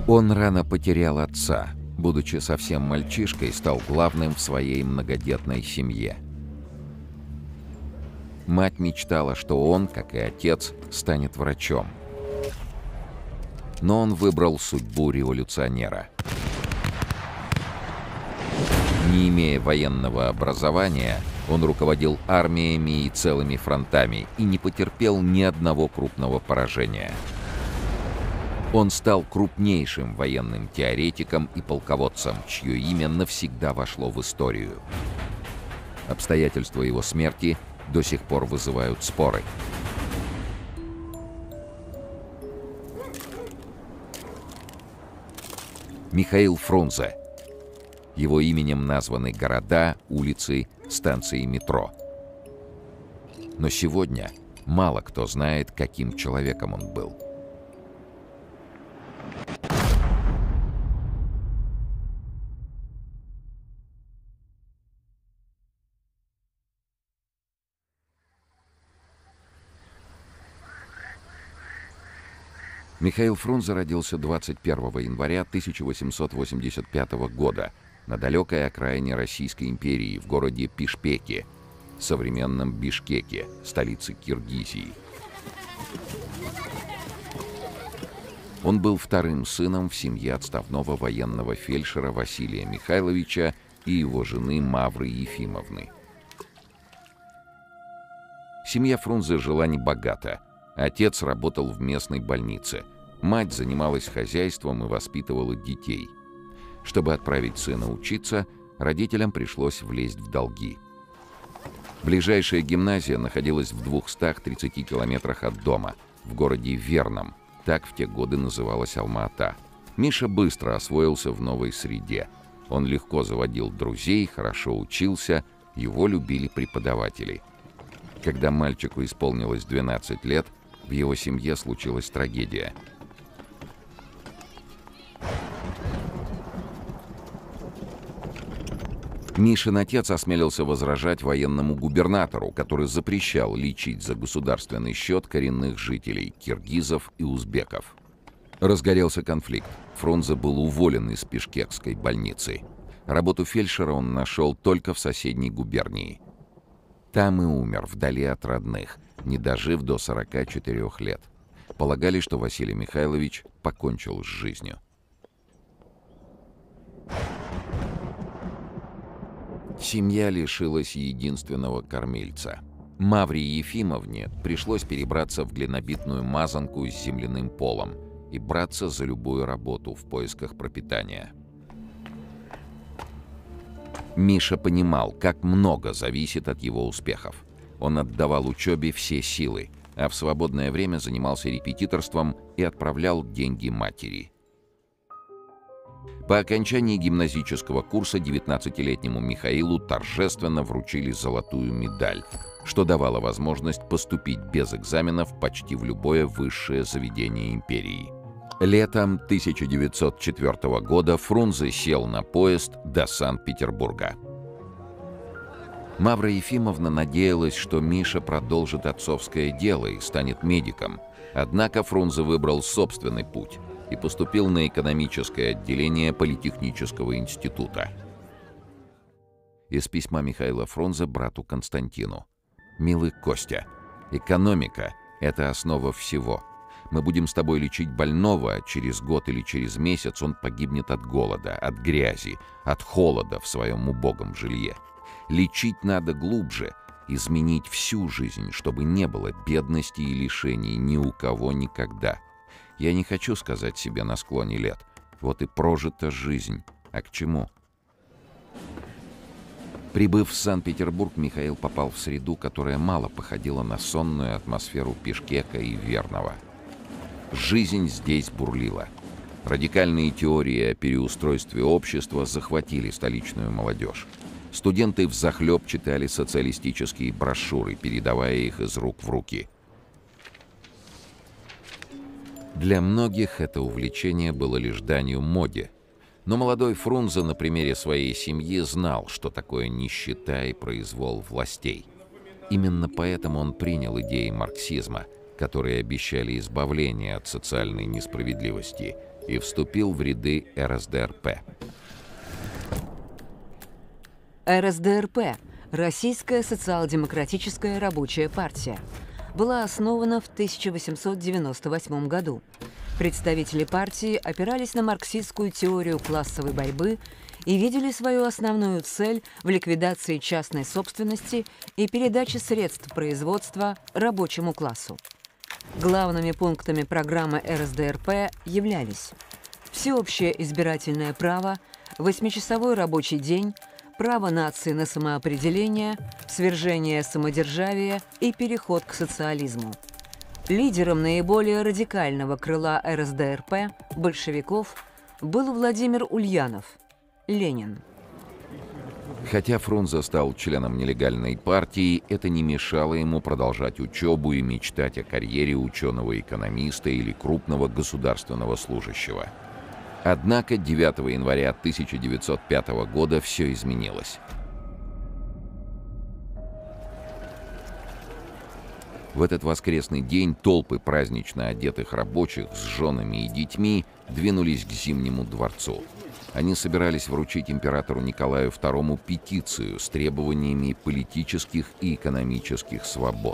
Он рано потерял отца. Будучи совсем мальчишкой, стал главным в своей многодетной семье. Мать мечтала, что он, как и отец, станет врачом. Но он выбрал судьбу революционера. Не имея военного образования, он руководил армиями и целыми фронтами и не потерпел ни одного крупного поражения. Он стал крупнейшим военным теоретиком и полководцем, чье имя навсегда вошло в историю. Обстоятельства его смерти до сих пор вызывают споры. Михаил Фрунзе. Его именем названы города, улицы, станции метро. Но сегодня мало кто знает, каким человеком он был. Михаил Фрунзе родился 21 января 1885 года на далекой окраине Российской империи в городе Пишпеке, современном Бишкеке, столице Киргизии. Он был вторым сыном в семье отставного военного фельдшера Василия Михайловича и его жены Мавры Ефимовны. Семья Фрунзе жила небогато. Отец работал в местной больнице. Мать занималась хозяйством и воспитывала детей. Чтобы отправить сына учиться, родителям пришлось влезть в долги. Ближайшая гимназия находилась в 230 километрах от дома, в городе Верном. Так в те годы называлась Алма-Ата. Миша быстро освоился в новой среде. Он легко заводил друзей, хорошо учился, его любили преподаватели. Когда мальчику исполнилось 12 лет, в его семье случилась трагедия. Мишин отец осмелился возражать военному губернатору, который запрещал лечить за государственный счет коренных жителей, киргизов и узбеков. Разгорелся конфликт. Фрунзе был уволен из Пишкекской больницы. Работу фельдшера он нашел только в соседней губернии. Там и умер, вдали от родных, не дожив до 44 лет. Полагали, что Василий Михайлович покончил с жизнью. Семья лишилась единственного кормильца. Мавре Ефимовне пришлось перебраться в глинобитную мазанку с земляным полом и браться за любую работу в поисках пропитания. Миша понимал, как много зависит от его успехов. Он отдавал учебе все силы, а в свободное время занимался репетиторством и отправлял деньги матери. По окончании гимназического курса 19-летнему Михаилу торжественно вручили золотую медаль, что давало возможность поступить без экзаменов почти в любое высшее заведение империи. Летом 1904 года Фрунзе сел на поезд до Санкт-Петербурга. Мавра Ефимовна надеялась, что Миша продолжит отцовское дело и станет медиком. Однако Фрунзе выбрал собственный путь и поступил на экономическое отделение Политехнического института. Из письма Михаила Фрунзе брату Константину. «Милый Костя, экономика — это основа всего. Мы будем с тобой лечить больного, а через год или через месяц он погибнет от голода, от грязи, от холода в своем убогом жилье. Лечить надо глубже, изменить всю жизнь, чтобы не было бедности и лишений ни у кого никогда. Я не хочу сказать себе на склоне лет: вот и прожита жизнь, а к чему?» Прибыв в Санкт-Петербург, Михаил попал в среду, которая мало походила на сонную атмосферу Пишкека и Верного. Жизнь здесь бурлила. Радикальные теории о переустройстве общества захватили столичную молодежь. Студенты взахлеб читали социалистические брошюры, передавая их из рук в руки. Для многих это увлечение было лишь данью моде. Но молодой Фрунзе на примере своей семьи знал, что такое нищета и произвол властей. Именно поэтому он принял идеи марксизма, которые обещали избавление от социальной несправедливости, и вступил в ряды РСДРП. РСДРП – Российская социал-демократическая рабочая партия. Была основана в 1898 году. Представители партии опирались на марксистскую теорию классовой борьбы и видели свою основную цель в ликвидации частной собственности и передаче средств производства рабочему классу. Главными пунктами программы РСДРП являлись всеобщее избирательное право, 8-часовой рабочий день, право нации на самоопределение, свержение самодержавия и переход к социализму. Лидером наиболее радикального крыла РСДРП, большевиков, был Владимир Ульянов, Ленин. Хотя Фрунзе стал членом нелегальной партии, это не мешало ему продолжать учебу и мечтать о карьере ученого-экономиста или крупного государственного служащего. Однако 9 января 1905 года все изменилось. В этот воскресный день толпы празднично одетых рабочих с женами и детьми двинулись к Зимнему дворцу. Они собирались вручить императору Николаю II петицию с требованиями политических и экономических свобод.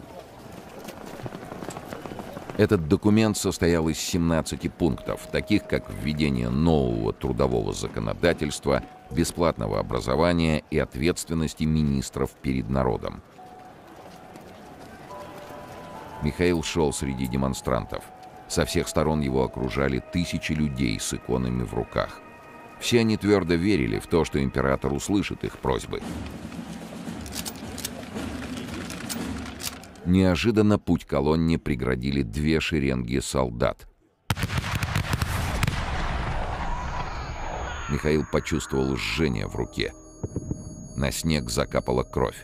Этот документ состоял из 17 пунктов, таких как введение нового трудового законодательства, бесплатного образования и ответственности министров перед народом. Михаил шел среди демонстрантов. Со всех сторон его окружали тысячи людей с иконами в руках. Все они твердо верили в то, что император услышит их просьбы. Неожиданно путь колонне преградили 2 шеренги солдат. Михаил почувствовал жжение в руке. На снег закапала кровь.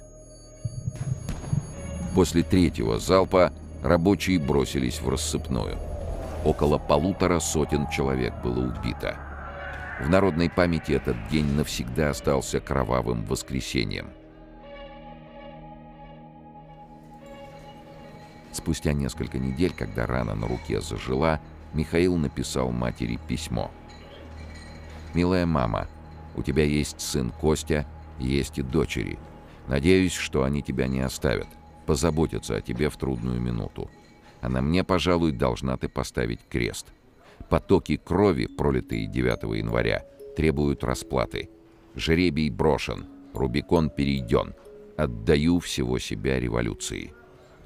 После 3-го залпа рабочие бросились в рассыпную. Около 150 человек было убито. В народной памяти этот день навсегда остался кровавым воскресеньем. Спустя несколько недель, когда рана на руке зажила, Михаил написал матери письмо. «Милая мама, у тебя есть сын Костя, есть и дочери. Надеюсь, что они тебя не оставят, позаботятся о тебе в трудную минуту. А на мне, пожалуй, должна ты поставить крест. Потоки крови, пролитые 9 января, требуют расплаты. Жребий брошен, Рубикон перейден. Отдаю всего себя революции».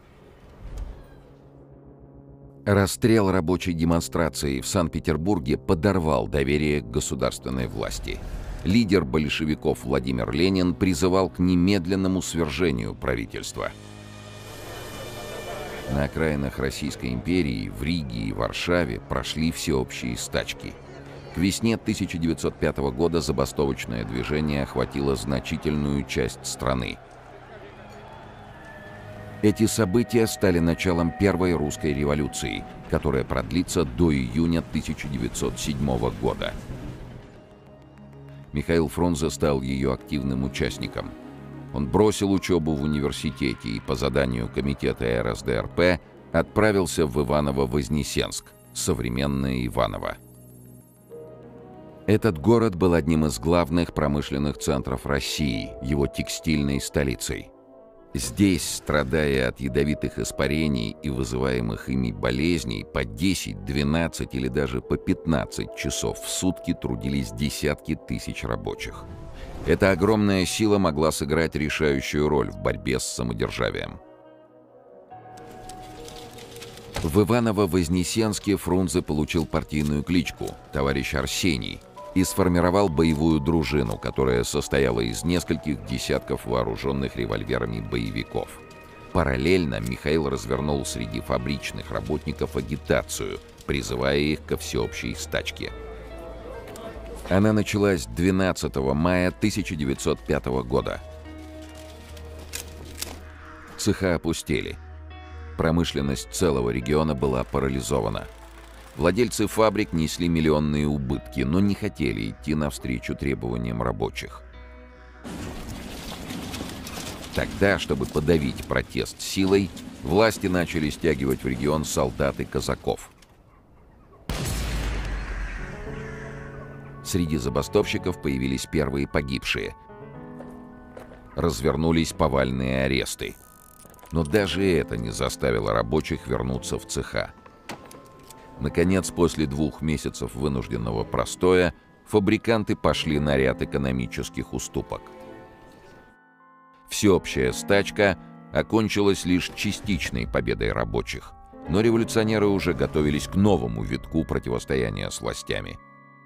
Расстрел рабочей демонстрации в Санкт-Петербурге подорвал доверие к государственной власти. Лидер большевиков Владимир Ленин призывал к немедленному свержению правительства. На окраинах Российской империи, в Риге и Варшаве прошли всеобщие стачки. К весне 1905 года забастовочное движение охватило значительную часть страны. Эти события стали началом Первой русской революции, которая продлится до июня 1907 года. Михаил Фрунзе стал ее активным участником. Он бросил учебу в университете и по заданию комитета РСДРП отправился в Иваново-Вознесенск, современное Иваново. Этот город был одним из главных промышленных центров России, его текстильной столицей. Здесь, страдая от ядовитых испарений и вызываемых ими болезней, по 10, 12 или даже по 15 часов в сутки трудились десятки тысяч рабочих. Эта огромная сила могла сыграть решающую роль в борьбе с самодержавием. В Иваново-Вознесенске Фрунзе получил партийную кличку «Товарищ Арсений» и сформировал боевую дружину, которая состояла из нескольких десятков вооруженных револьверами боевиков. Параллельно Михаил развернул среди фабричных работников агитацию, призывая их ко всеобщей стачке. Она началась 12 мая 1905 года. Цеха опустели. Промышленность целого региона была парализована. Владельцы фабрик несли миллионные убытки, но не хотели идти навстречу требованиям рабочих. Тогда, чтобы подавить протест силой, власти начали стягивать в регион солдат и казаков. Среди забастовщиков появились первые погибшие. Развернулись повальные аресты. Но даже это не заставило рабочих вернуться в цеха. Наконец, после 2 месяцев вынужденного простоя, фабриканты пошли на ряд экономических уступок. Всеобщая стачка окончилась лишь частичной победой рабочих, но революционеры уже готовились к новому витку противостояния с властями.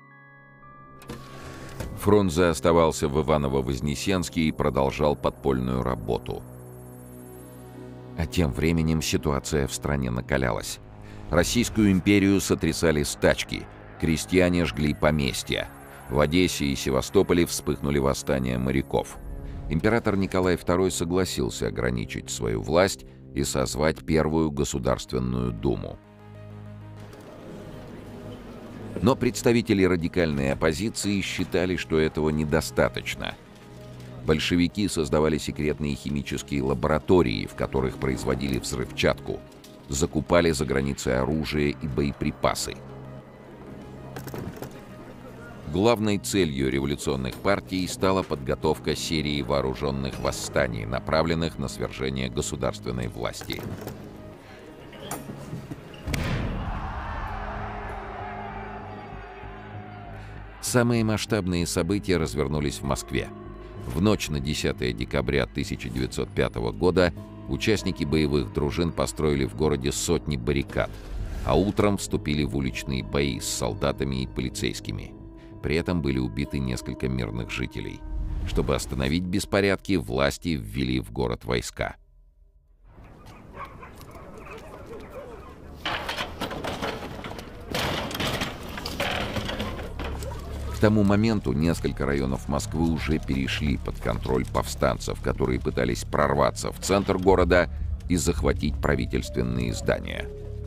Фрунзе оставался в Иваново-Вознесенске и продолжал подпольную работу. А тем временем ситуация в стране накалялась. Российскую империю сотрясали стачки, крестьяне жгли поместья. В Одессе и Севастополе вспыхнули восстания моряков. Император Николай II согласился ограничить свою власть и созвать Первую Государственную Думу. Но представители радикальной оппозиции считали, что этого недостаточно. Большевики создавали секретные химические лаборатории, в которых производили взрывчатку, закупали за границей оружие и боеприпасы. Главной целью революционных партий стала подготовка серии вооруженных восстаний, направленных на свержение государственной власти. Самые масштабные события развернулись в Москве. В ночь на 10 декабря 1905 года участники боевых дружин построили в городе сотни баррикад, а утром вступили в уличные бои с солдатами и полицейскими. При этом были убиты несколько мирных жителей. Чтобы остановить беспорядки, власти ввели в город войска. К тому моменту несколько районов Москвы уже перешли под контроль повстанцев, которые пытались прорваться в центр города и захватить правительственные здания.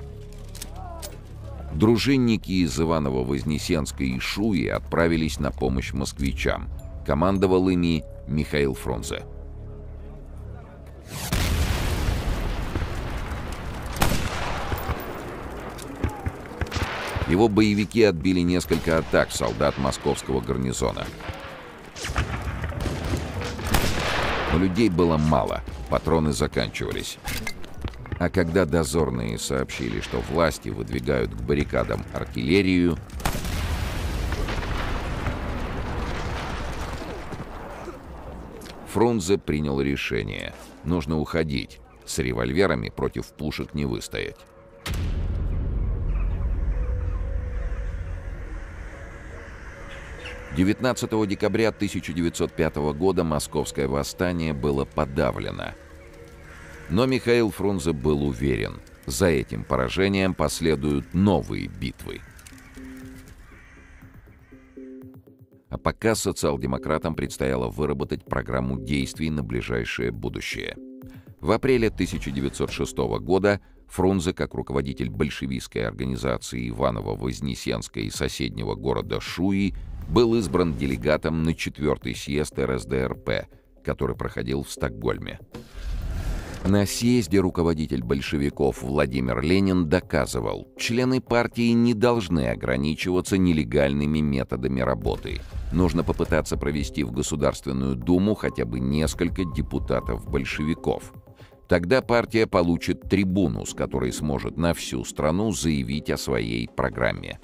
Дружинники из Иваново-Вознесенска и Шуи отправились на помощь москвичам. Командовал ими Михаил Фрунзе. Его боевики отбили несколько атак солдат московского гарнизона. Но людей было мало, патроны заканчивались. А когда дозорные сообщили, что власти выдвигают к баррикадам артиллерию, Фрунзе принял решение. Нужно уходить. С револьверами против пушек не выстоять. — 19 декабря 1905 года московское восстание было подавлено. Но Михаил Фрунзе был уверен, за этим поражением последуют новые битвы. А пока социал-демократам предстояло выработать программу действий на ближайшее будущее. В апреле 1906 года Фрунзе, как руководитель большевистской организации Иваново-Вознесенска и соседнего города Шуи, был избран делегатом на 4-й съезд РСДРП, который проходил в Стокгольме. На съезде руководитель большевиков Владимир Ленин доказывал, члены партии не должны ограничиваться нелегальными методами работы. Нужно попытаться провести в Государственную Думу хотя бы несколько депутатов-большевиков. Тогда партия получит трибуну, с которой сможет на всю страну заявить о своей программе.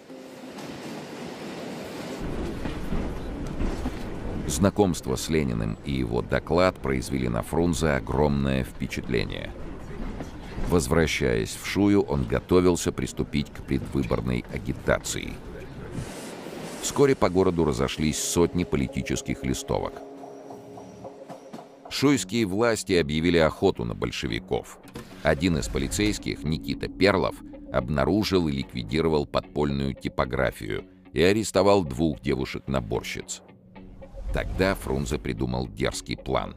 Знакомство с Лениным и его доклад произвели на Фрунзе огромное впечатление. Возвращаясь в Шую, он готовился приступить к предвыборной агитации. Вскоре по городу разошлись сотни политических листовок. Шуйские власти объявили охоту на большевиков. Один из полицейских, Никита Перлов, обнаружил и ликвидировал подпольную типографию и арестовал 2 девушек-наборщиц. Тогда Фрунзе придумал дерзкий план.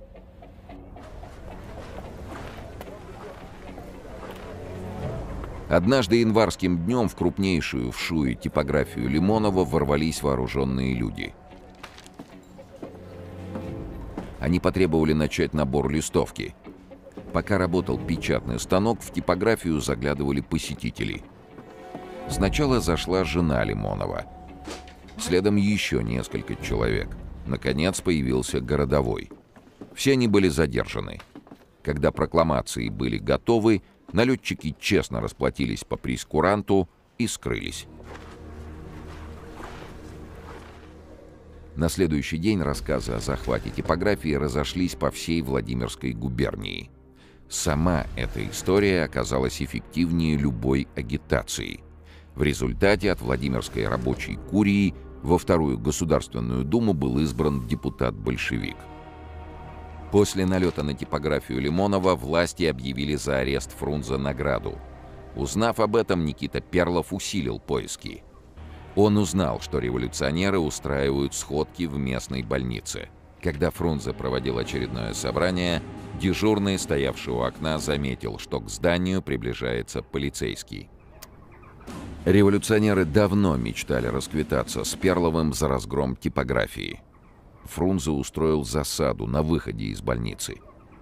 Однажды январским днем в крупнейшую в Шуе типографию Лимонова ворвались вооруженные люди. Они потребовали начать набор листовки. Пока работал печатный станок, в типографию заглядывали посетители. Сначала зашла жена Лимонова. Следом еще несколько человек. Наконец появился городовой. Все они были задержаны. Когда прокламации были готовы, налетчики честно расплатились по прейскуранту и скрылись. На следующий день рассказы о захвате типографии разошлись по всей Владимирской губернии. Сама эта история оказалась эффективнее любой агитации. В результате от Владимирской рабочей курии во Вторую Государственную Думу был избран депутат-большевик. После налета на типографию Лимонова власти объявили за арест Фрунзе награду. Узнав об этом, Никита Перлов усилил поиски. Он узнал, что революционеры устраивают сходки в местной больнице. Когда Фрунзе проводил очередное собрание, дежурный, стоявший у окна, заметил, что к зданию приближается полицейский. Революционеры давно мечтали расквитаться с Перловым за разгром типографии. Фрунзе устроил засаду на выходе из больницы.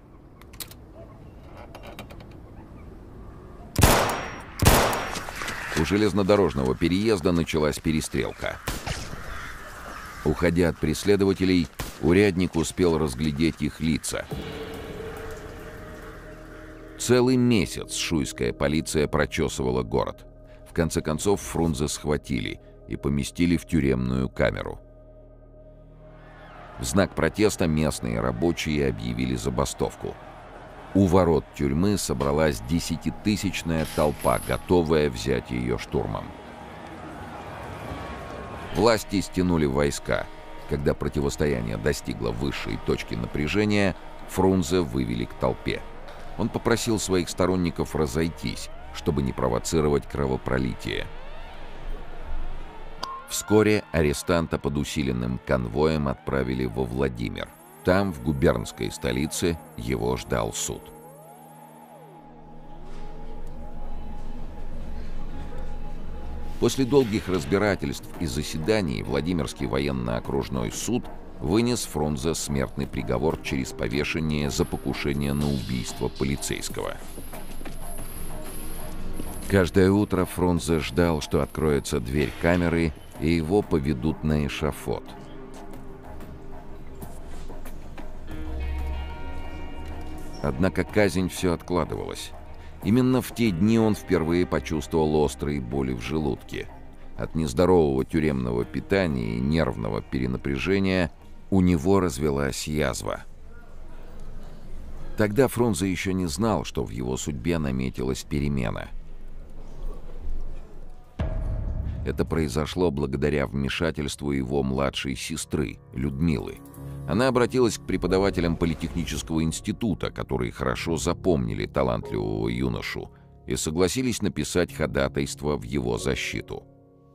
У железнодорожного переезда началась перестрелка. Уходя от преследователей, урядник успел разглядеть их лица. Целый месяц шуйская полиция прочесывала город. В конце концов Фрунзе схватили и поместили в тюремную камеру. В знак протеста местные рабочие объявили забастовку. У ворот тюрьмы собралась 10-тысячная толпа, готовая взять ее штурмом. Власти стянули войска. Когда противостояние достигло высшей точки напряжения, Фрунзе вывели к толпе. Он попросил своих сторонников разойтись, чтобы не провоцировать кровопролитие. Вскоре арестанта под усиленным конвоем отправили во Владимир. Там, в губернской столице, его ждал суд. После долгих разбирательств и заседаний Владимирский военно-окружной суд вынес Фрунзе смертный приговор через повешение за покушение на убийство полицейского. Каждое утро Фрунзе ждал, что откроется дверь камеры, и его поведут на эшафот. Однако казнь все откладывалась. Именно в те дни он впервые почувствовал острые боли в желудке. От нездорового тюремного питания и нервного перенапряжения у него развелась язва. Тогда Фрунзе еще не знал, что в его судьбе наметилась перемена. Это произошло благодаря вмешательству его младшей сестры, Людмилы. Она обратилась к преподавателям Политехнического института, которые хорошо запомнили талантливого юношу и согласились написать ходатайство в его защиту.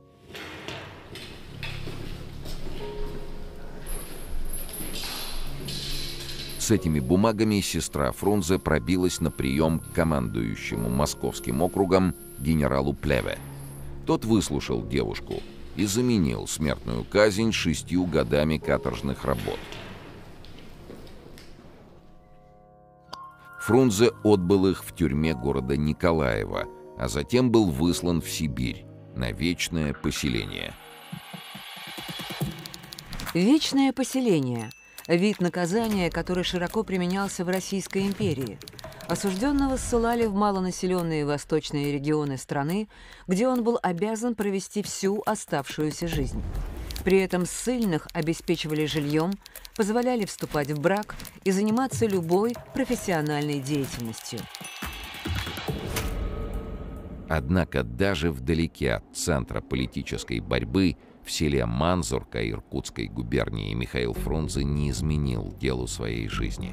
С этими бумагами сестра Фрунзе пробилась на прием к командующему Московским округом генералу Плеве. Тот выслушал девушку и заменил смертную казнь 6 годами каторжных работ. Фрунзе отбыл их в тюрьме города Николаева, а затем был выслан в Сибирь на вечное поселение. Вечное поселение – вид наказания, который широко применялся в Российской империи. Осужденного ссылали в малонаселенные восточные регионы страны, где он был обязан провести всю оставшуюся жизнь. При этом ссыльных обеспечивали жильем, позволяли вступать в брак и заниматься любой профессиональной деятельностью. Однако даже вдалеке от центра политической борьбы в селе Манзурка Иркутской губернии Михаил Фрунзе не изменил делу своей жизни.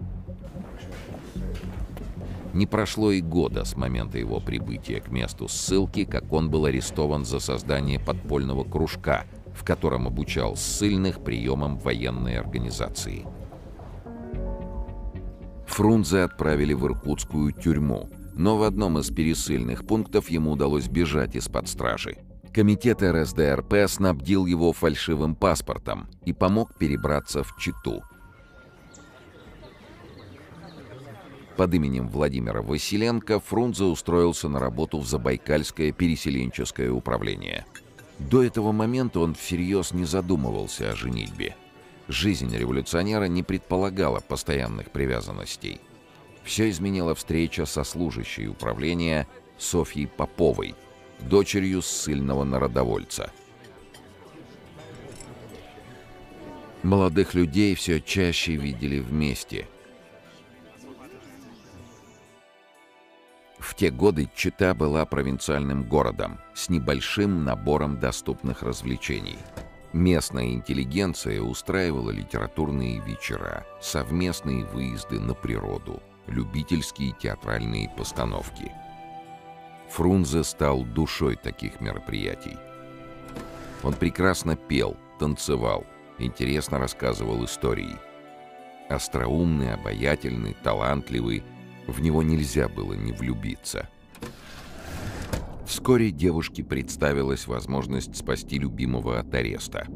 Не прошло и года с момента его прибытия к месту ссылки, как он был арестован за создание подпольного кружка, в котором обучал ссыльных приемам военной организации. Фрунзе отправили в иркутскую тюрьму, но в одном из пересыльных пунктов ему удалось бежать из-под стражи. Комитет РСДРП снабдил его фальшивым паспортом и помог перебраться в Читу. Под именем Владимира Василенко Фрунзе устроился на работу в Забайкальское переселенческое управление. До этого момента он всерьез не задумывался о женитьбе. Жизнь революционера не предполагала постоянных привязанностей. Все изменила встреча со служащей управления Софьей Поповой, дочерью ссыльного народовольца. Молодых людей все чаще видели вместе. В те годы Чита была провинциальным городом с небольшим набором доступных развлечений. Местная интеллигенция устраивала литературные вечера, совместные выезды на природу, любительские театральные постановки. Фрунзе стал душой таких мероприятий. Он прекрасно пел, танцевал, интересно рассказывал истории. Остроумный, обаятельный, талантливый, в него нельзя было не влюбиться. Вскоре девушке представилась возможность спасти любимого от ареста.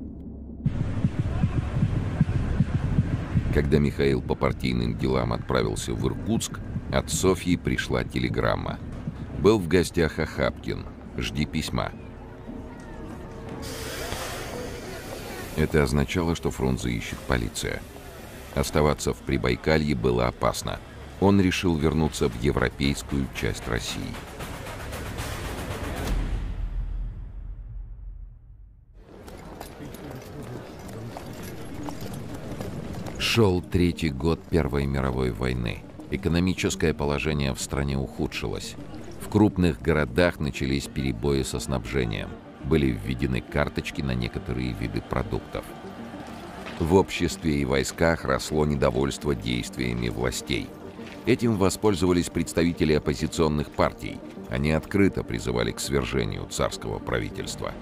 Когда Михаил по партийным делам отправился в Иркутск, от Софьи пришла телеграмма. «Был в гостях Охапкин. Жди письма». Это означало, что Фрунзе ищет полиция. Оставаться в Прибайкалье было опасно. Он решил вернуться в европейскую часть России. Шел третий год Первой мировой войны. Экономическое положение в стране ухудшилось. В крупных городах начались перебои со снабжением. Были введены карточки на некоторые виды продуктов. В обществе и войсках росло недовольство действиями властей. Этим воспользовались представители оппозиционных партий. Они открыто призывали к свержению царского правительства.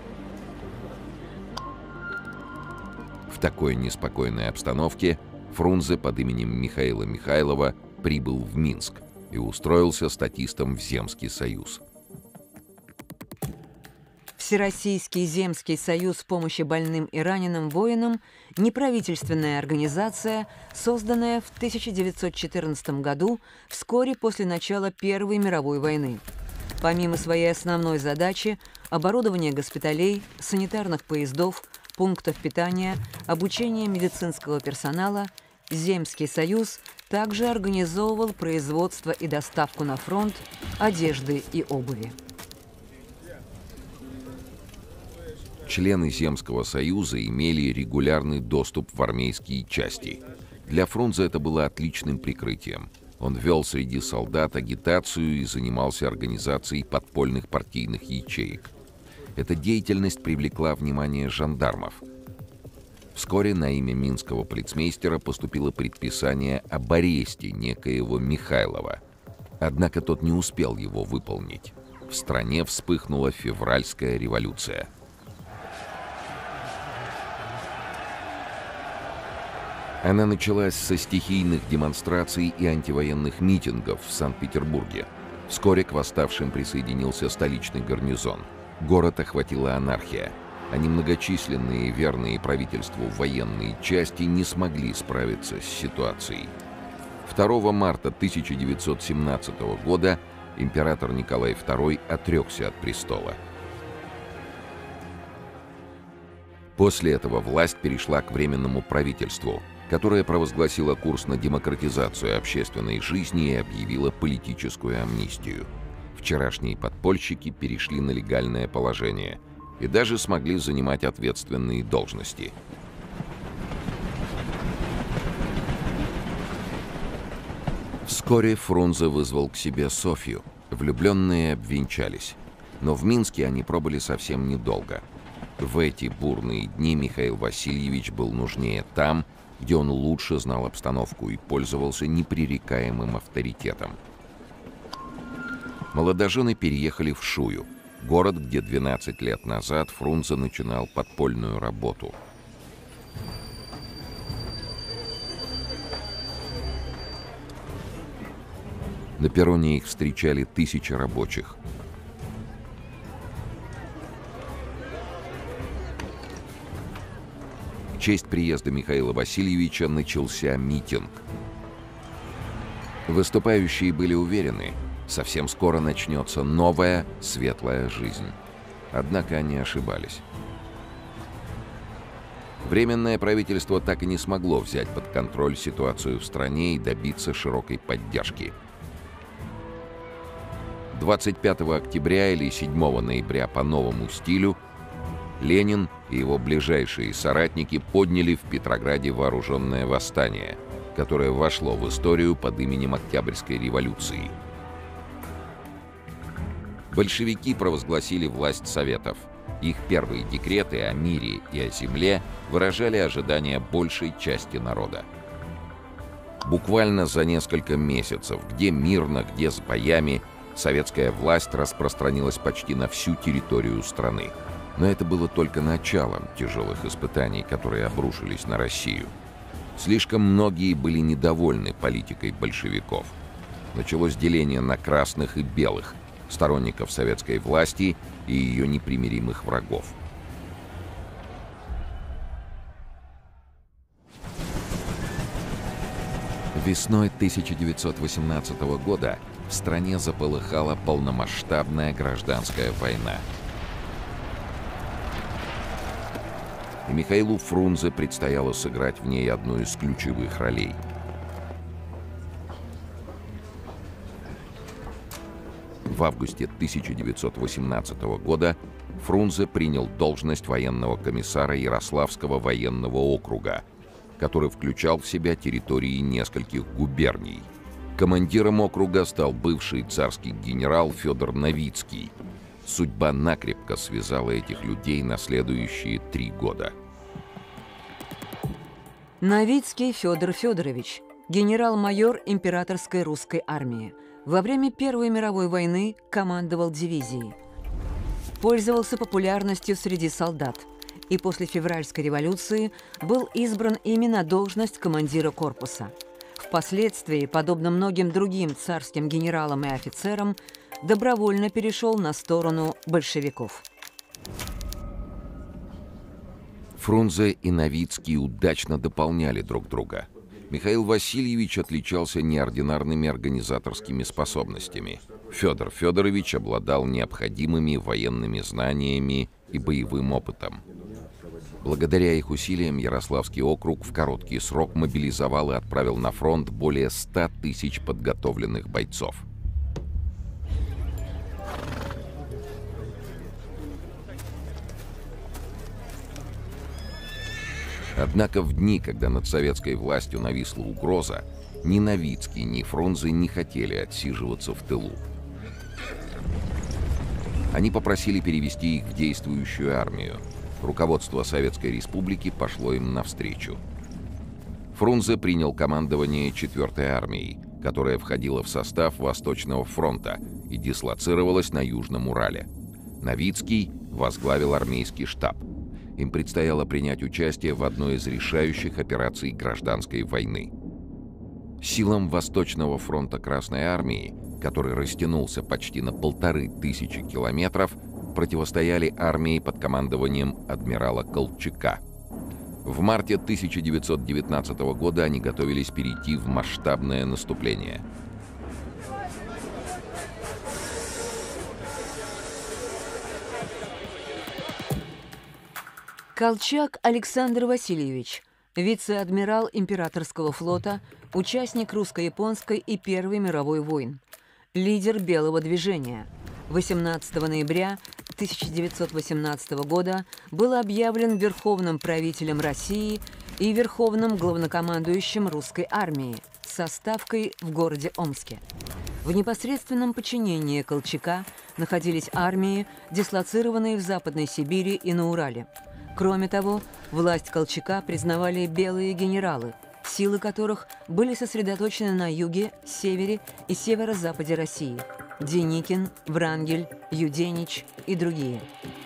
В такой неспокойной обстановке Фрунзе под именем Михаила Михайлова прибыл в Минск и устроился статистом в Земский союз. Всероссийский земский союз помощи больным и раненым воинам – неправительственная организация, созданная в 1914 году, вскоре после начала Первой мировой войны. Помимо своей основной задачи – оборудования госпиталей, санитарных поездов, пунктов питания, обучения медицинского персонала, Земский союз также организовывал производство и доставку на фронт одежды и обуви. Члены Земского союза имели регулярный доступ в армейские части. Для Фрунзе это было отличным прикрытием. Он вел среди солдат агитацию и занимался организацией подпольных партийных ячеек. Эта деятельность привлекла внимание жандармов. Вскоре на имя минского полицмейстера поступило предписание об аресте некоего Михайлова. Однако тот не успел его выполнить. В стране вспыхнула февральская революция. Она началась со стихийных демонстраций и антивоенных митингов в Санкт-Петербурге. Вскоре к восставшим присоединился столичный гарнизон. Город охватила анархия, а немногочисленные верные правительству военные части не смогли справиться с ситуацией. 2 марта 1917 года император Николай II отрекся от престола. После этого власть перешла к Временному правительству, которое провозгласило курс на демократизацию общественной жизни и объявило политическую амнистию. Вчерашние подпольщики перешли на легальное положение и даже смогли занимать ответственные должности. Вскоре Фрунзе вызвал к себе Софью. Влюбленные обвенчались. Но в Минске они пробыли совсем недолго. В эти бурные дни Михаил Васильевич был нужнее там, где он лучше знал обстановку и пользовался непререкаемым авторитетом. Молодожены переехали в Шую, город, где 12 лет назад Фрунзе начинал подпольную работу. На перроне их встречали тысячи рабочих. В честь приезда Михаила Васильевича начался митинг. Выступающие были уверены, совсем скоро начнется новая, светлая жизнь. Однако они ошибались. Временное правительство так и не смогло взять под контроль ситуацию в стране и добиться широкой поддержки. 25 октября или 7 ноября по новому стилю Ленин и его ближайшие соратники подняли в Петрограде вооруженное восстание, которое вошло в историю под именем Октябрьской революции. Большевики провозгласили власть Советов. Их первые декреты о мире и о земле выражали ожидания большей части народа. Буквально за несколько месяцев, где мирно, где с боями, советская власть распространилась почти на всю территорию страны. Но это было только началом тяжелых испытаний, которые обрушились на Россию. Слишком многие были недовольны политикой большевиков. Началось деление на красных и белых, сторонников советской власти и ее непримиримых врагов. Весной 1918 года в стране заполыхала полномасштабная гражданская война. И Михаилу Фрунзе предстояло сыграть в ней одну из ключевых ролей. В августе 1918 года Фрунзе принял должность военного комиссара Ярославского военного округа, который включал в себя территории нескольких губерний. Командиром округа стал бывший царский генерал Федор Новицкий. Судьба накрепко связала этих людей на следующие 3 года. Новицкий Федор Федорович, генерал-майор императорской русской армии. Во время Первой мировой войны командовал дивизией. Пользовался популярностью среди солдат и после февральской революции был избран ими на должность командира корпуса. Впоследствии, подобно многим другим царским генералам и офицерам, добровольно перешел на сторону большевиков. Фрунзе и Новицкий удачно дополняли друг друга. Михаил Васильевич отличался неординарными организаторскими способностями. Федор Федорович обладал необходимыми военными знаниями и боевым опытом. Благодаря их усилиям Ярославский округ в короткий срок мобилизовал и отправил на фронт более 100 тысяч подготовленных бойцов. Однако в дни, когда над советской властью нависла угроза, ни Новицкий, ни Фрунзе не хотели отсиживаться в тылу. Они попросили перевести их в действующую армию. Руководство Советской Республики пошло им навстречу. Фрунзе принял командование 4-й армией, которая входила в состав Восточного фронта и дислоцировалась на Южном Урале. Новицкий возглавил армейский штаб. Им предстояло принять участие в одной из решающих операций гражданской войны. Силам Восточного фронта Красной армии, который растянулся почти на 1500 километров, противостояли армии под командованием адмирала Колчака. В марте 1919 года они готовились перейти в масштабное наступление. Колчак Александр Васильевич, вице-адмирал императорского флота, участник русско-японской и Первой мировой войн, лидер Белого движения. 18 ноября 1918 года был объявлен верховным правителем России и верховным главнокомандующим русской армии со ставкой в городе Омске. В непосредственном подчинении Колчака находились армии, дислоцированные в Западной Сибири и на Урале. Кроме того, власть Колчака признавали белые генералы, силы которых были сосредоточены на юге, севере и северо-западе России – Деникин, Врангель, Юденич и другие.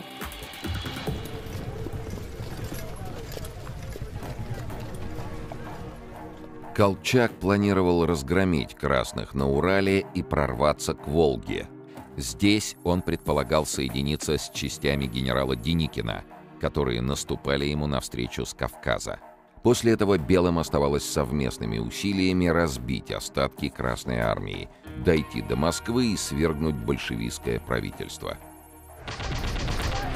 Колчак планировал разгромить красных на Урале и прорваться к Волге. Здесь он предполагал соединиться с частями генерала Деникина, которые наступали ему навстречу с Кавказа. После этого белым оставалось совместными усилиями разбить остатки Красной армии, дойти до Москвы и свергнуть большевистское правительство.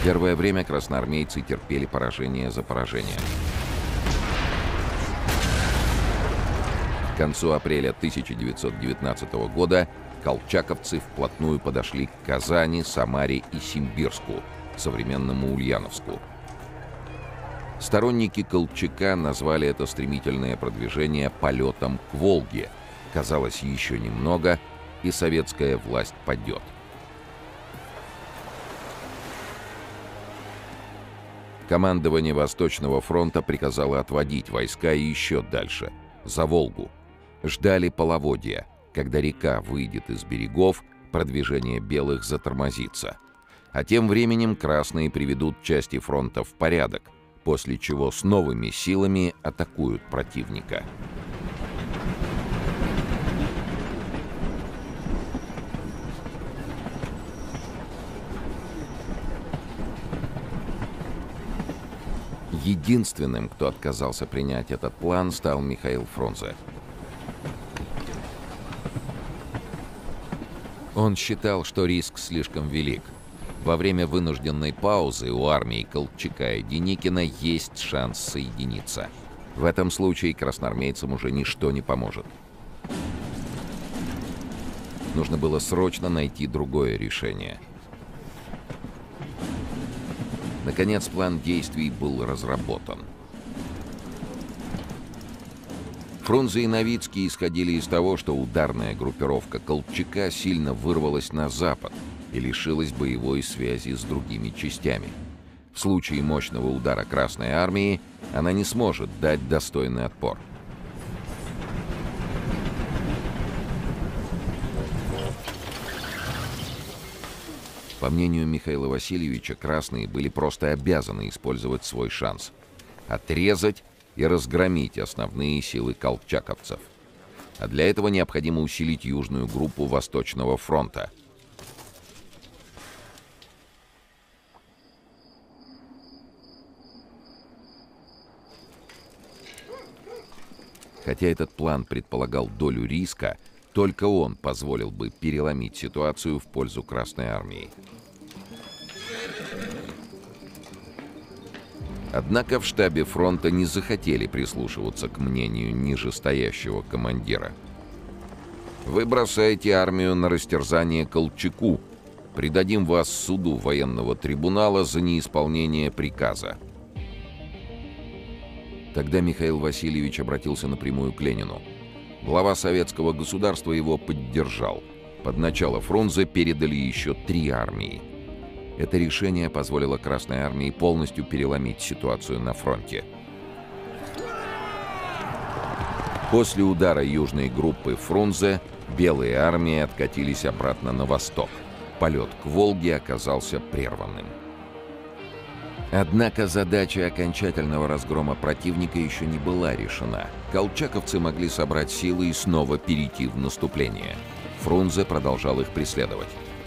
Первое время красноармейцы терпели поражение за поражением. К концу апреля 1919 года колчаковцы вплотную подошли к Казани, Самаре и Симбирску, современному Ульяновску. Сторонники Колчака назвали это стремительное продвижение полетом к Волге. Казалось, еще немного, и советская власть падет. Командование Восточного фронта приказало отводить войска еще дальше, за Волгу. Ждали половодья. Когда река выйдет из берегов, продвижение белых затормозится. А тем временем красные приведут части фронта в порядок, после чего с новыми силами атакуют противника. Единственным, кто отказался принять этот план, стал Михаил Фрунзе. Он считал, что риск слишком велик. Во время вынужденной паузы у армии Колчака и Деникина есть шанс соединиться. В этом случае красноармейцам уже ничто не поможет. Нужно было срочно найти другое решение. Наконец, план действий был разработан. Фрунзе и Новицкий исходили из того, что ударная группировка Колчака сильно вырвалась на запад и лишилась боевой связи с другими частями. В случае мощного удара Красной армии она не сможет дать достойный отпор. По мнению Михаила Васильевича, красные были просто обязаны использовать свой шанс — отрезать и разгромить основные силы колчаковцев. А для этого необходимо усилить южную группу Восточного фронта. Хотя этот план предполагал долю риска, только он позволил бы переломить ситуацию в пользу Красной армии. Однако в штабе фронта не захотели прислушиваться к мнению нижестоящего командира. «Вы бросаете армию на растерзание Колчаку. Предадим вас суду военного трибунала за неисполнение приказа». Тогда Михаил Васильевич обратился напрямую к Ленину. Глава советского государства его поддержал. Под начало Фрунзе передали еще 3 армии. Это решение позволило Красной армии полностью переломить ситуацию на фронте. После удара южной группы Фрунзе белые армии откатились обратно на восток. Полет к Волге оказался прерванным. Однако задача окончательного разгрома противника еще не была решена. Колчаковцы могли собрать силы и снова перейти в наступление. Фрунзе продолжал их преследовать.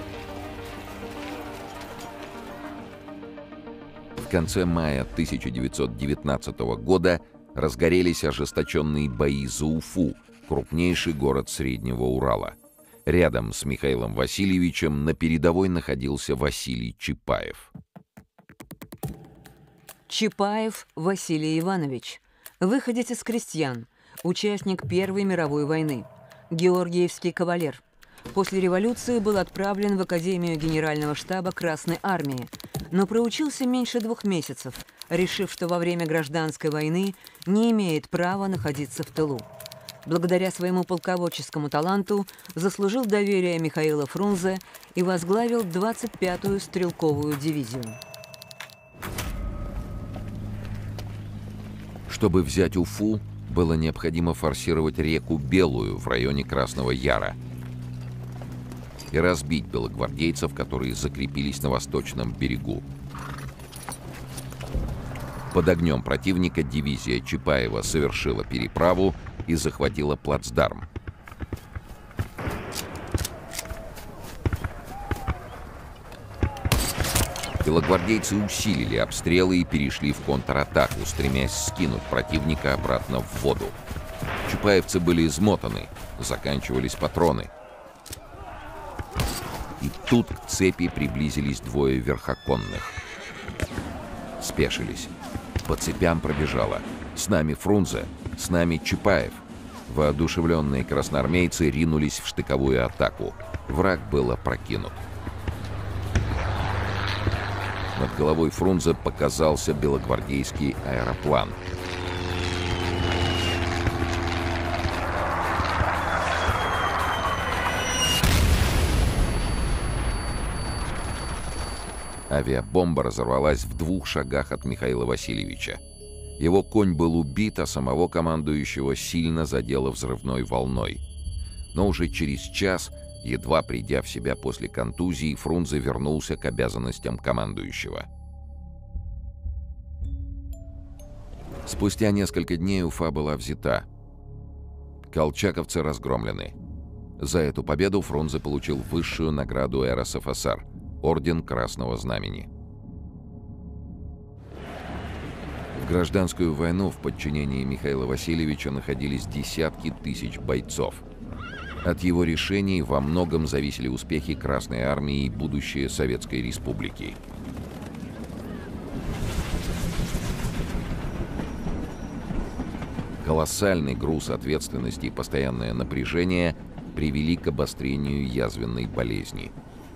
В конце мая 1919 года разгорелись ожесточенные бои за Уфу, крупнейший город Среднего Урала. Рядом с Михаилом Васильевичем на передовой находился Василий Чапаев. Чапаев Василий Иванович, выходец из крестьян, участник Первой мировой войны, георгиевский кавалер. После революции был отправлен в Академию Генерального штаба Красной армии, но проучился меньше 2 месяцев, решив, что во время гражданской войны не имеет права находиться в тылу. Благодаря своему полководческому таланту заслужил доверие Михаила Фрунзе и возглавил 25-ю стрелковую дивизию. Чтобы взять Уфу, было необходимо форсировать реку Белую в районе Красного Яра и разбить белогвардейцев, которые закрепились на восточном берегу. Под огнем противника дивизия Чапаева совершила переправу и захватила плацдарм. Белогвардейцы усилили обстрелы и перешли в контратаку, стремясь скинуть противника обратно в воду. Чапаевцы были измотаны, заканчивались патроны. И тут к цепи приблизились 2 верхоконных. Спешились. По цепям пробежало. С нами Фрунзе, с нами Чапаев. Воодушевленные красноармейцы ринулись в штыковую атаку. Враг был опрокинут. Над головой Фрунзе показался белогвардейский аэроплан. Авиабомба разорвалась в 2 шагах от Михаила Васильевича. Его конь был убит, а самого командующего сильно задело взрывной волной. Но уже через час, едва придя в себя после контузии, Фрунзе вернулся к обязанностям командующего. Спустя несколько дней Уфа была взята. Колчаковцы разгромлены. За эту победу Фрунзе получил высшую награду РСФСР — Орден Красного Знамени. В гражданскую войну в подчинении Михаила Васильевича находились десятки тысяч бойцов. От его решений во многом зависели успехи Красной Армии и будущее Советской Республики. Колоссальный груз ответственности и постоянное напряжение привели к обострению язвенной болезни.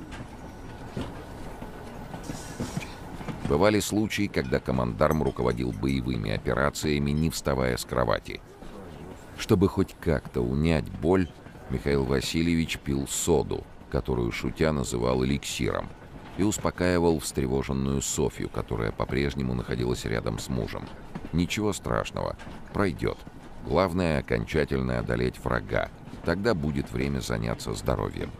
Бывали случаи, когда командарм руководил боевыми операциями, не вставая с кровати. Чтобы хоть как-то унять боль, Михаил Васильевич пил соду, которую шутя называл эликсиром, и успокаивал встревоженную Софью, которая по-прежнему находилась рядом с мужем. Ничего страшного, пройдет. Главное — окончательно одолеть врага. Тогда будет время заняться здоровьем.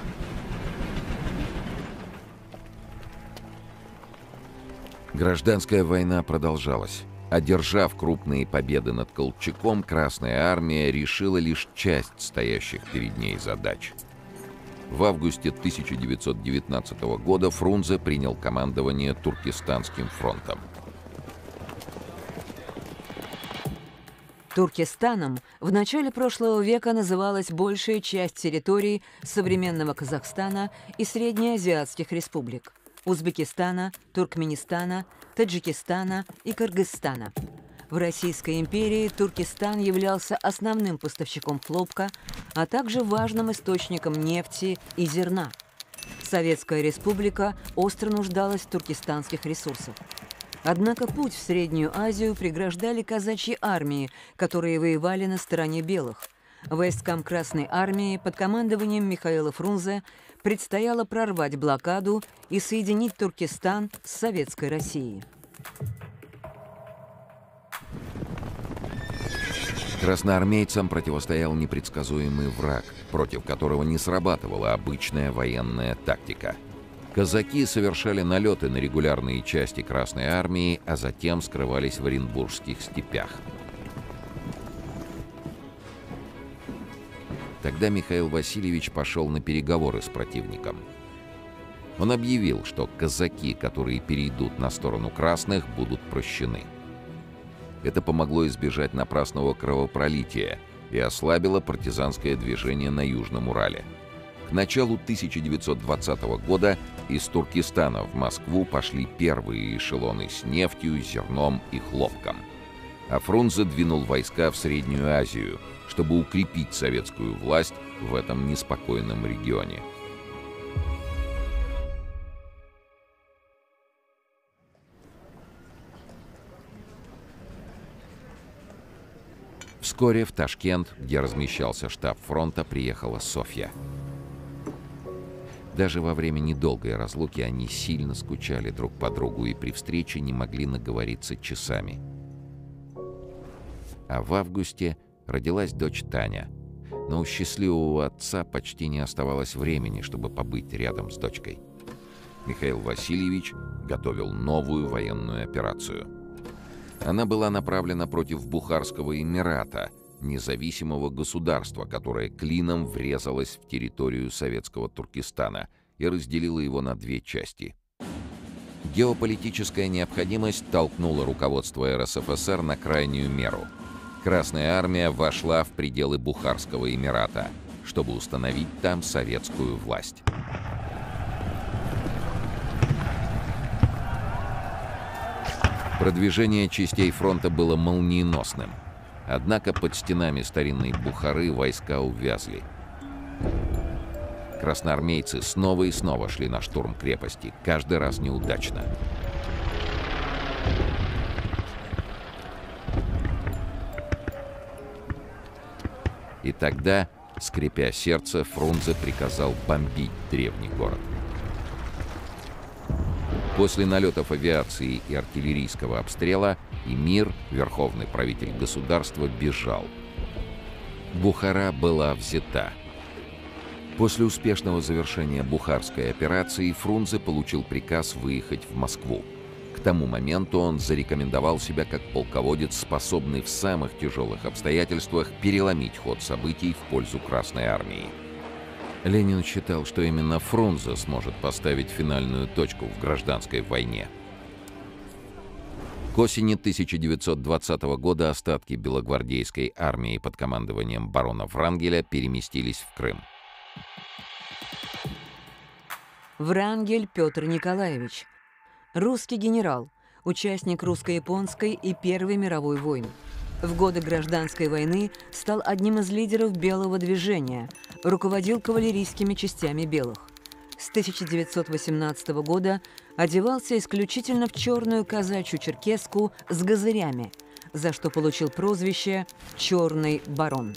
Гражданская война продолжалась. Одержав крупные победы над Колчаком, Красная Армия решила лишь часть стоящих перед ней задач. В августе 1919 года Фрунзе принял командование Туркестанским фронтом. Туркестаном в начале прошлого века называлась большая часть территорий современного Казахстана и среднеазиатских республик – Узбекистана, Туркменистана, Таджикистана и Кыргызстана. В Российской империи Туркестан являлся основным поставщиком хлопка, а также важным источником нефти и зерна. Советская республика остро нуждалась в туркестанских ресурсах. Однако путь в Среднюю Азию преграждали казачьи армии, которые воевали на стороне белых. Войскам Красной Армии под командованием Михаила Фрунзе предстояло прорвать блокаду и соединить Туркестан с Советской Россией. Красноармейцам противостоял непредсказуемый враг, против которого не срабатывала обычная военная тактика. Казаки совершали налеты на регулярные части Красной Армии, а затем скрывались в Оренбургских степях. Тогда Михаил Васильевич пошел на переговоры с противником. Он объявил, что казаки, которые перейдут на сторону красных, будут прощены. Это помогло избежать напрасного кровопролития и ослабило партизанское движение на Южном Урале. К началу 1920 года из Туркестана в Москву пошли первые эшелоны с нефтью, зерном и хлопком. А Фрунзе двинул войска в Среднюю Азию, чтобы укрепить советскую власть в этом неспокойном регионе. Вскоре в Ташкент, где размещался штаб фронта, приехала Софья. Даже во время недолгой разлуки они сильно скучали друг по другу и при встрече не могли наговориться часами. А в августе родилась дочь Таня, но у счастливого отца почти не оставалось времени, чтобы побыть рядом с дочкой. Михаил Васильевич готовил новую военную операцию. Она была направлена против Бухарского Эмирата, независимого государства, которое клином врезалось в территорию советского Туркестана и разделило его на 2 части. Геополитическая необходимость толкнула руководство РСФСР на крайнюю меру. Красная армия вошла в пределы Бухарского Эмирата, чтобы установить там советскую власть. Продвижение частей фронта было молниеносным. Однако под стенами старинной Бухары войска увязли. Красноармейцы снова и снова шли на штурм крепости, каждый раз неудачно. И тогда, скрипя сердце, Фрунзе приказал бомбить древний город. После налетов авиации и артиллерийского обстрела эмир, верховный правитель государства, бежал. Бухара была взята. После успешного завершения Бухарской операции Фрунзе получил приказ выехать в Москву. К тому моменту он зарекомендовал себя как полководец, способный в самых тяжелых обстоятельствах переломить ход событий в пользу Красной армии. Ленин считал, что именно Фрунзе сможет поставить финальную точку в гражданской войне. К осени 1920 года остатки белогвардейской армии под командованием барона Врангеля переместились в Крым. Врангель Петр Николаевич. Русский генерал, участник русско-японской и Первой мировой войн. В годы Гражданской войны стал одним из лидеров Белого движения, руководил кавалерийскими частями белых. С 1918 года одевался исключительно в черную казачью черкеску с газырями, за что получил прозвище «Черный барон».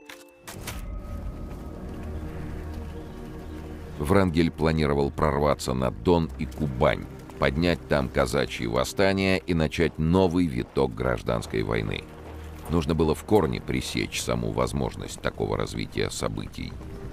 Врангель планировал прорваться на Дон и Кубань, поднять там казачьи восстания и начать новый виток гражданской войны. Нужно было в корне пресечь саму возможность такого развития событий.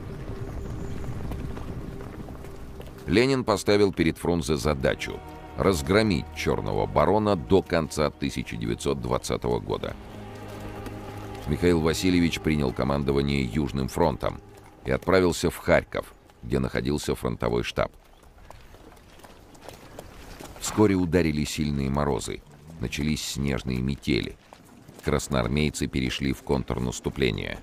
Ленин поставил перед Фрунзе задачу разгромить Черного барона до конца 1920 года. Михаил Васильевич принял командование Южным фронтом и отправился в Харьков, где находился фронтовой штаб. Вскоре ударили сильные морозы, начались снежные метели. Красноармейцы перешли в контрнаступление.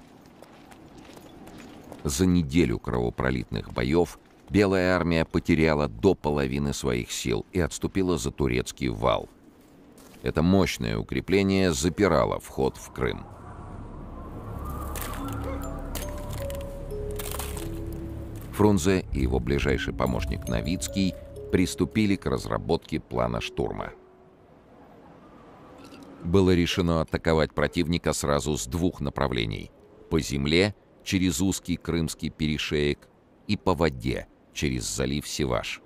За неделю кровопролитных боев Белая армия потеряла до половины своих сил и отступила за турецкий вал. Это мощное укрепление запирало вход в Крым. Фрунзе и его ближайший помощник Новицкий приступили к разработке плана штурма. Было решено атаковать противника сразу с двух направлений: по земле, через узкий крымский перешеек, и по воде, через залив Севаш.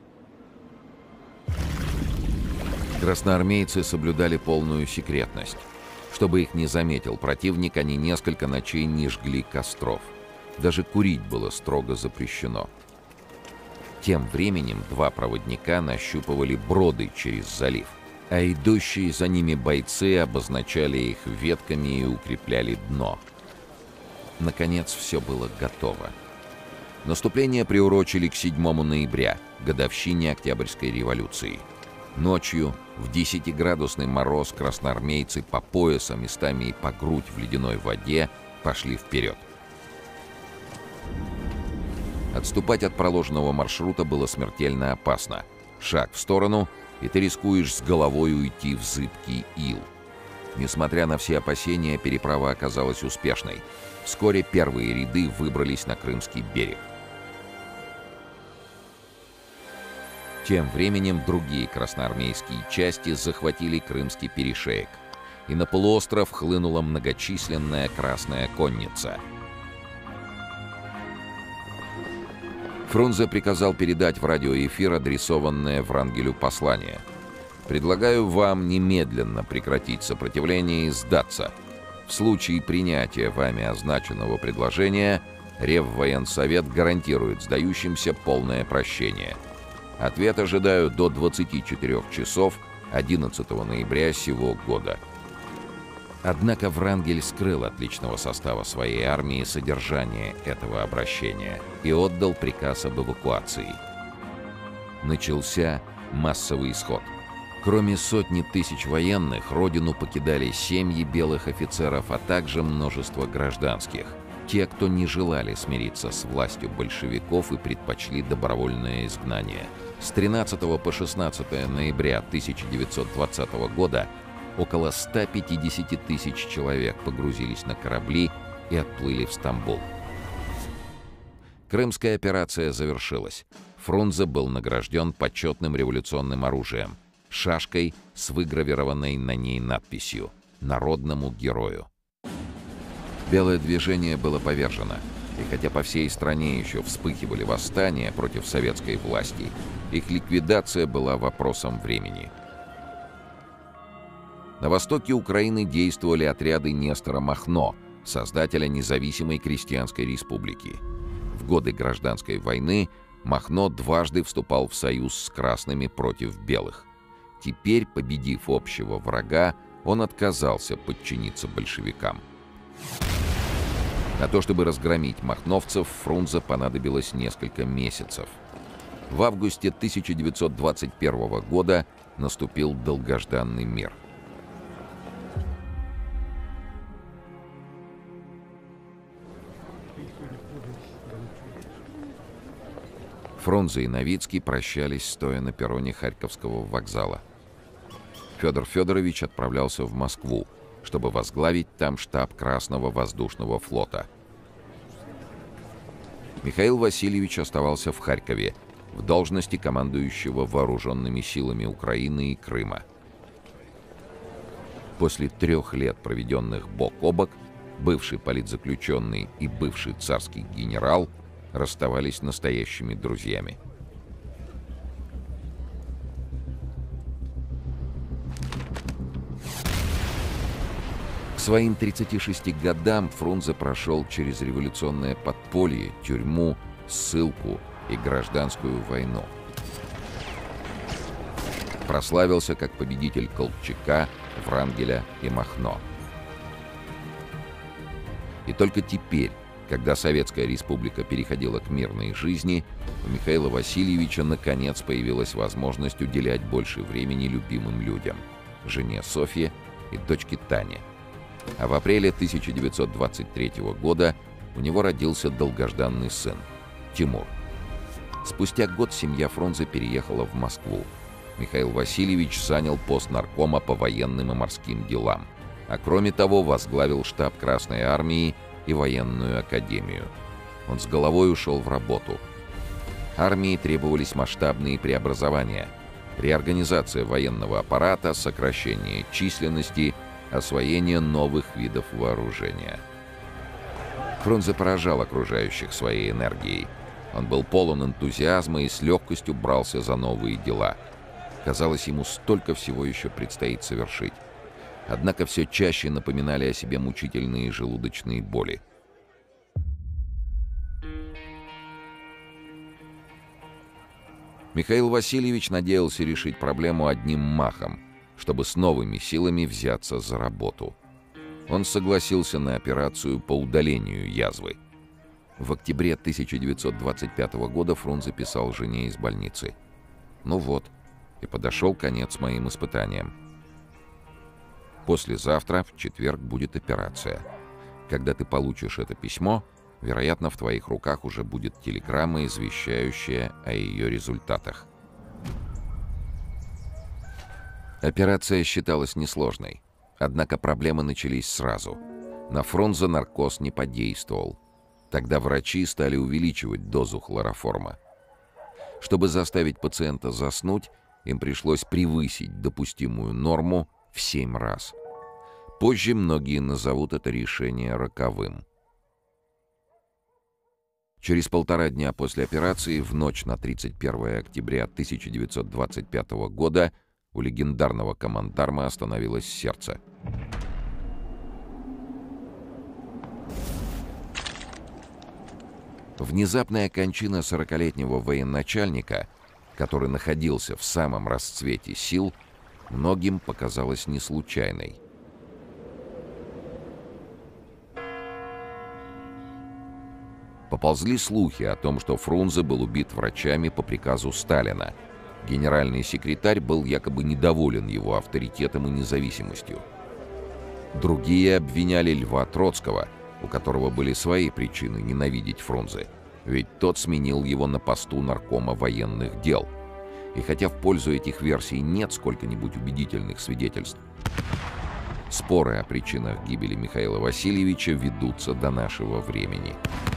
Красноармейцы соблюдали полную секретность. Чтобы их не заметил противник, они несколько ночей не жгли костров. Даже курить было строго запрещено. Тем временем два проводника нащупывали броды через залив, а идущие за ними бойцы обозначали их ветками и укрепляли дно. Наконец все было готово. Наступление приурочили к 7 ноября, годовщине Октябрьской революции. Ночью, в 10-градусный мороз, красноармейцы по пояс, а местами и по грудь в ледяной воде пошли вперед. Отступать от проложенного маршрута было смертельно опасно. Шаг в сторону, и ты рискуешь с головой уйти в зыбкий ил. Несмотря на все опасения, переправа оказалась успешной. Вскоре первые ряды выбрались на Крымский берег. Тем временем другие красноармейские части захватили Крымский перешеек, и на полуостров хлынула многочисленная Красная конница. Фрунзе приказал передать в радиоэфир адресованное Врангелю послание. «Предлагаю вам немедленно прекратить сопротивление и сдаться. В случае принятия вами означенного предложения Реввоенсовет гарантирует сдающимся полное прощение. Ответ ожидаю до 24 часов 11 ноября сего года». Однако Врангель скрыл от личного состава своей армии содержание этого обращения и отдал приказ об эвакуации. Начался массовый исход. Кроме сотни тысяч военных, родину покидали семьи белых офицеров, а также множество гражданских. те, кто не желали смириться с властью большевиков и предпочли добровольное изгнание. С 13 по 16 ноября 1920 года около 150 тысяч человек погрузились на корабли и отплыли в Стамбул. Крымская операция завершилась. Фрунзе был награжден почетным революционным оружием — шашкой с выгравированной на ней надписью «Народному герою». Белое движение было повержено, и хотя по всей стране еще вспыхивали восстания против советской власти, их ликвидация была вопросом времени. На востоке Украины действовали отряды Нестора Махно, создателя независимой крестьянской республики. В годы гражданской войны Махно дважды вступал в союз с красными против белых. Теперь, победив общего врага, он отказался подчиниться большевикам. На то, чтобы разгромить махновцев, Фрунзе понадобилось несколько месяцев. В августе 1921 года наступил долгожданный мир. Фрунзе и Новицкий прощались, стоя на перроне Харьковского вокзала. Федор Федорович отправлялся в Москву, чтобы возглавить там штаб Красного воздушного флота. Михаил Васильевич оставался в Харькове, в должности командующего вооруженными силами Украины и Крыма. После 3 лет, проведенных бок о бок, бывший политзаключенный и бывший царский генерал расставались настоящими друзьями. К своим 36 годам Фрунзе прошел через революционное подполье, тюрьму, ссылку и гражданскую войну. Прославился как победитель Колчака, Врангеля и Махно. И только теперь, когда Советская Республика переходила к мирной жизни, у Михаила Васильевича наконец появилась возможность уделять больше времени любимым людям — жене Софье и дочке Тане. А в апреле 1923 года у него родился долгожданный сын — Тимур. Спустя год семья Фрунзе переехала в Москву. Михаил Васильевич занял пост наркома по военным и морским делам, а кроме того возглавил штаб Красной Армии и военную академию. Он с головой ушел в работу. Армии требовались масштабные преобразования, реорганизация военного аппарата, сокращение численности, освоение новых видов вооружения. Фрунзе поражал окружающих своей энергией. Он был полон энтузиазма и с легкостью брался за новые дела. Казалось, ему столько всего еще предстоит совершить. Однако все чаще напоминали о себе мучительные желудочные боли. Михаил Васильевич надеялся решить проблему одним махом, чтобы с новыми силами взяться за работу. Он согласился на операцию по удалению язвы. В октябре 1925 года Фрунзе писал жене из больницы: «Ну вот, и подошел конец моим испытаниям. Послезавтра, в четверг, будет операция. Когда ты получишь это письмо, вероятно, в твоих руках уже будет телеграмма, извещающая о ее результатах». Операция считалась несложной, однако проблемы начались сразу. На Фрунзе наркоз не подействовал. Тогда врачи стали увеличивать дозу хлороформа. Чтобы заставить пациента заснуть, им пришлось превысить допустимую норму в 7 раз. Позже многие назовут это решение роковым. Через 1,5 дня после операции, в ночь на 31 октября 1925 года, у легендарного командарма остановилось сердце. Внезапная кончина 40-летнего военачальника, который находился в самом расцвете сил, многим показалась не случайной. Поползли слухи о том, что Фрунзе был убит врачами по приказу Сталина. Генеральный секретарь был якобы недоволен его авторитетом и независимостью. Другие обвиняли Льва Троцкого, у которого были свои причины ненавидеть Фрунзе, ведь тот сменил его на посту наркома военных дел. И хотя в пользу этих версий нет сколько-нибудь убедительных свидетельств, споры о причинах гибели Михаила Васильевича ведутся до нашего времени.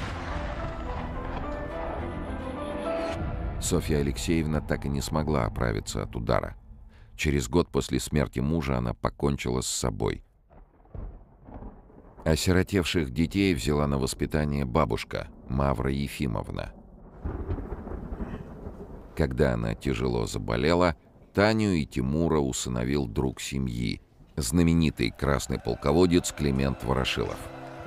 Софья Алексеевна так и не смогла оправиться от удара. Через год после смерти мужа она покончила с собой. Осиротевших детей взяла на воспитание бабушка Мавра Ефимовна. Когда она тяжело заболела, Таню и Тимура усыновил друг семьи, знаменитый красный полководец Климент Ворошилов.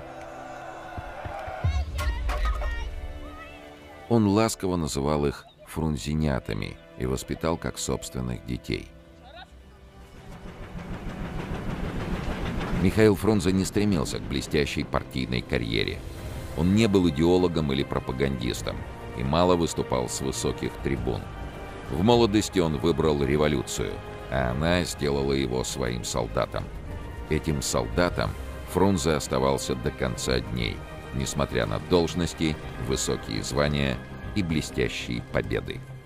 Он ласково называл их фрунзенятами и воспитал как собственных детей. Михаил Фрунзе не стремился к блестящей партийной карьере. Он не был идеологом или пропагандистом и мало выступал с высоких трибун. В молодости он выбрал революцию, а она сделала его своим солдатом. Этим солдатом Фрунзе оставался до конца дней, несмотря на должности, высокие звания и блестящие победы.